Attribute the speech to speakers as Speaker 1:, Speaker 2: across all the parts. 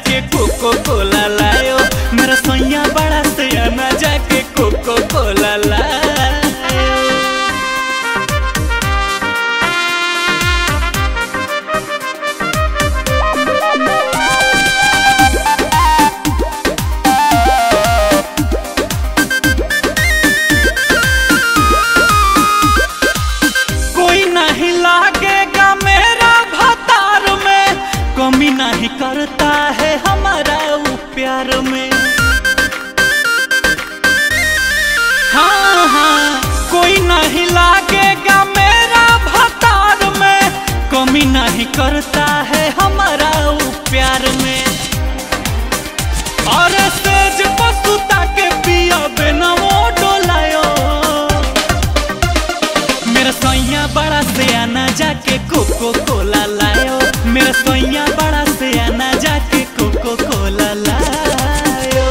Speaker 1: जाके कोको कोला लायो। मेरा सैया बड़ा सियाना जाके कोको कोला लायो। कोई नहीं लागेगा मेरा भतार में, कमी नहीं करता है हमारा वो प्यार में। हाँ हाँ, कोई नहीं लागेगा मेरा भतार में, कमी नहीं करता है हमारा वो प्यार में। और सेज पसुता के पिया बिना वो डोलायो। मेरा सैया बड़ा सियाना जाके कोको कोला लायो। मेरा सैया बड़ा सियाना जाके कोको कोला लायो।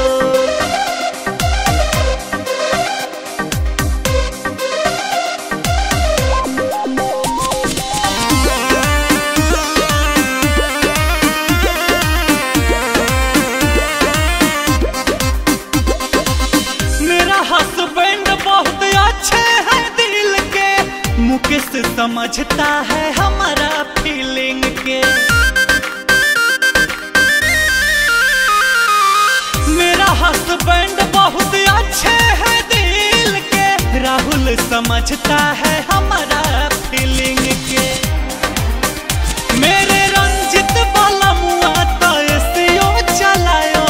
Speaker 1: मेरा हस्बैंड बहुत अच्छे हैं दिल के, मुकेश समझता है हमारा फीलिंग के। मेरा हस्बैंड बहुत अच्छे हैं दिल के, राहुल समझता है हमारा फीलिंग के। मेरे रंजित वाला मुआ तो एसियो चलायो।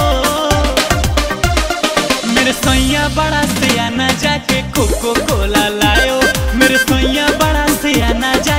Speaker 1: मेरे सैया बड़ा सियाना जाके कोको कोला लायो। मेरे सैया बड़ा सियाना